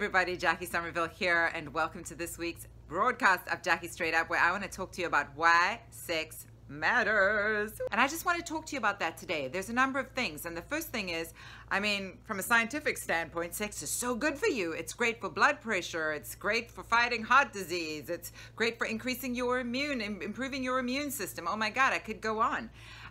everybody, Jackie Somerville here, and welcome to this week's broadcast of Jackie Straight Up, where I want to talk to you about why sex matters. And I just want to talk to you about that today. There's a number of things, and the first thing is, from a scientific standpoint, sex is so good for you. It's great for blood pressure, it's great for fighting heart disease, it's great for increasing your improving your immune system. Oh my God, I could go on.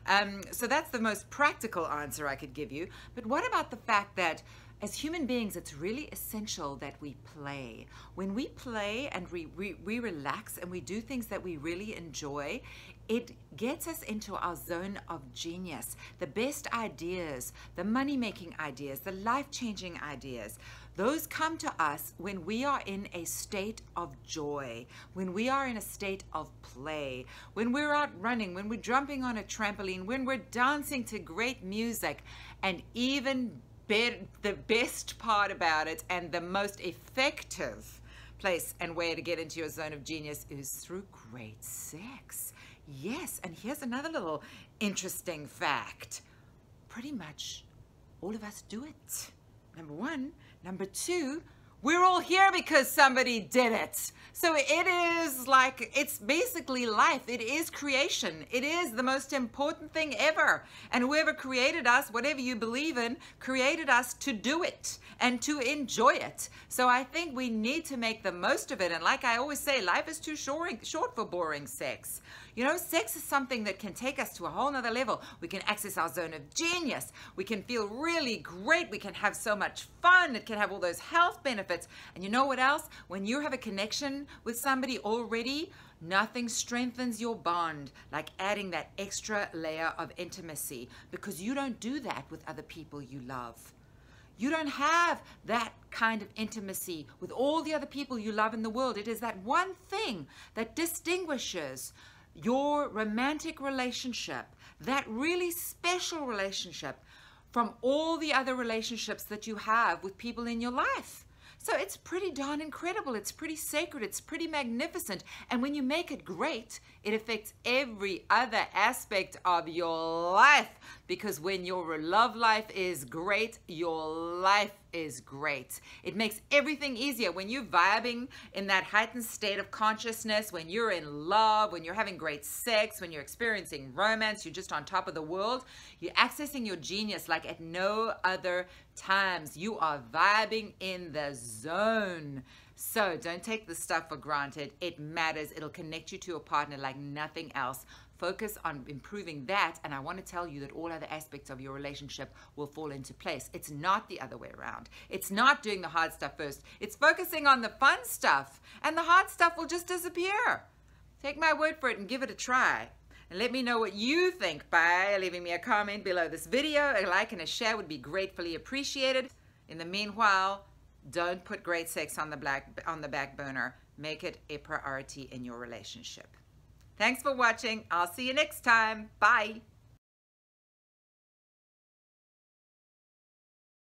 So that's the most practical answer I could give you. But what about the fact that as human beings, it's really essential that we play. When we play and we relax and we do things that we really enjoy, it gets us into our zone of genius. The best ideas, the money-making ideas, the life-changing ideas, those come to us when we are in a state of joy, when we are in a state of play, when we're out running, when we're jumping on a trampoline, when we're dancing to great music, and even the best part about it and the most effective place and way to get into your zone of genius is through great sex. Yes, and here's another little interesting fact. Pretty much all of us do it. Number one. Number two, we're all here because somebody did it. So it is like, it's basically life. It is creation. It is the most important thing ever. And whoever created us, whatever you believe in, created us to do it and to enjoy it. So I think we need to make the most of it. And like I always say, life is too short for boring sex. You know, sex is something that can take us to a whole nother level. We can access our zone of genius. We can feel really great. We can have so much fun. It can have all those health benefits. And you know what else? When you have a connection with somebody already, nothing strengthens your bond like adding that extra layer of intimacy, because you don't do that with other people you love. You don't have that kind of intimacy with all the other people you love in the world. It is that one thing that distinguishes your romantic relationship, that really special relationship, from all the other relationships that you have with people in your life. So it's pretty darn incredible. It's pretty sacred. It's pretty magnificent. And when you make it great, it affects every other aspect of your life. Because when your love life is great, your life is great. It makes everything easier. When you're vibing in that heightened state of consciousness, when you're in love, when you're having great sex, when you're experiencing romance, you're just on top of the world, you're accessing your genius like at no other times. You are vibing in the zone. So don't take this stuff for granted. It matters. It'll connect you to a partner like nothing else. Focus on improving that, and I want to tell you that all other aspects of your relationship will fall into place. It's not the other way around. It's not doing the hard stuff first. It's focusing on the fun stuff, and the hard stuff will just disappear. Take my word for it and give it a try. And let me know what you think by leaving me a comment below this video. A like and a share would be gratefully appreciated. In the meanwhile, don't put great sex on the back burner. Make it a priority in your relationship. Thanks for watching. I'll see you next time. Bye.